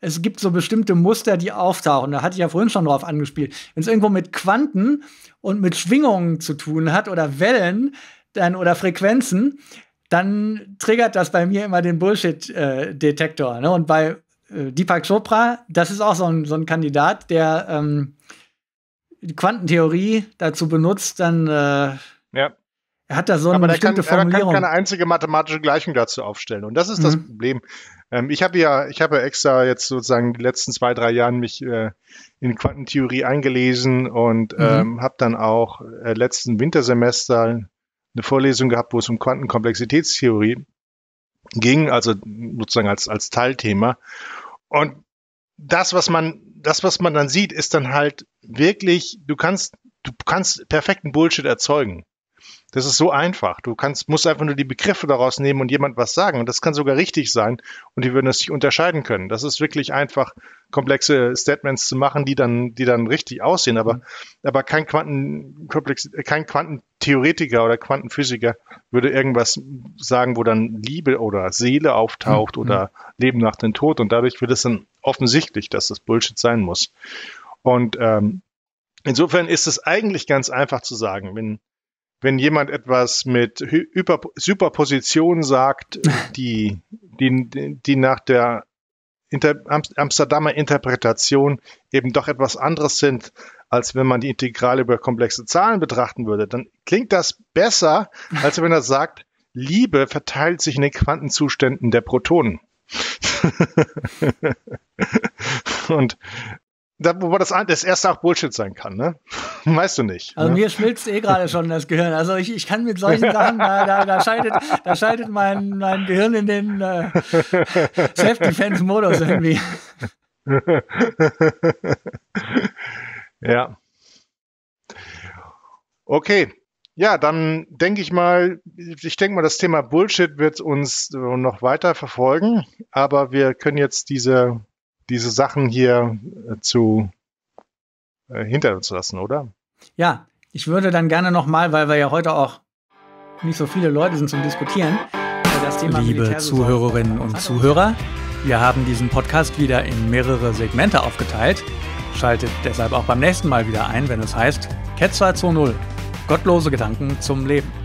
[SPEAKER 3] es gibt so bestimmte Muster, die auftauchen. Da hatte ich ja vorhin schon drauf angespielt. Wenn es irgendwo mit Quanten und mit Schwingungen zu tun hat oder Wellen dann oder Frequenzen, dann triggert das bei mir immer den Bullshit-Detektor. Äh, ne? Und bei äh, Deepak Chopra, das ist auch so ein, so ein Kandidat, der ähm, die Quantentheorie dazu benutzt, dann äh,
[SPEAKER 2] ja.
[SPEAKER 3] Er hat da so eine
[SPEAKER 2] aber
[SPEAKER 3] bestimmte
[SPEAKER 2] kann,
[SPEAKER 3] Formulierung.
[SPEAKER 2] Aber er kann keine einzige mathematische Gleichung dazu aufstellen. Und das ist mhm. das Problem. Ähm, ich habe ja, ich habe ja extra jetzt sozusagen die letzten zwei, drei Jahren mich äh, in Quantentheorie eingelesen und mhm. ähm, habe dann auch äh, letzten Wintersemester eine Vorlesung gehabt, wo es um Quantenkomplexitätstheorie ging, also sozusagen als als Teilthema. Und das, was man, das, was man dann sieht, ist dann halt wirklich, du kannst, du kannst perfekten Bullshit erzeugen. Das ist so einfach. Du kannst, musst einfach nur die Begriffe daraus nehmen und jemand was sagen. Und das kann sogar richtig sein. Und die würden es sich unterscheiden können. Das ist wirklich einfach, komplexe Statements zu machen, die dann, die dann richtig aussehen. Aber, mhm. aber kein Quanten, kein Quantentheoretiker oder Quantenphysiker würde irgendwas sagen, wo dann Liebe oder Seele auftaucht mhm. oder Leben nach dem Tod. Und dadurch wird es dann offensichtlich, dass das Bullshit sein muss. Und ähm, insofern ist es eigentlich ganz einfach zu sagen, wenn Wenn jemand etwas mit Hyper- Superposition sagt, die, die, die nach der Inter- Amsterdamer Interpretation eben doch etwas anderes sind, als wenn man die Integrale über komplexe Zahlen betrachten würde, dann klingt das besser, als wenn er sagt, Liebe verteilt sich in den Quantenzuständen der Protonen. Und da, wo das, das erste auch Bullshit sein kann, ne? Weißt du nicht.
[SPEAKER 3] Also
[SPEAKER 2] ne?
[SPEAKER 3] Mir schmilzt eh gerade schon das Gehirn. Also ich, ich kann mit solchen Sachen, da, da, da schaltet, da schaltet mein, mein Gehirn in den äh, Self-Defense-Modus irgendwie.
[SPEAKER 2] Ja. Okay. Ja, dann denke ich mal, ich denke mal, das Thema Bullshit wird uns noch weiter verfolgen, aber wir können jetzt diese diese Sachen hier äh, zu äh, hinter uns lassen, oder?
[SPEAKER 3] Ja, ich würde dann gerne nochmal, weil wir ja heute auch nicht so viele Leute sind zum Diskutieren, das Thema
[SPEAKER 1] Liebe Zuhörerinnen und Zuhörer, wir haben diesen Podcast wieder in mehrere Segmente aufgeteilt. Schaltet deshalb auch beim nächsten Mal wieder ein, wenn es heißt Cat zwei zwei null, gottlose Gedanken zum Leben.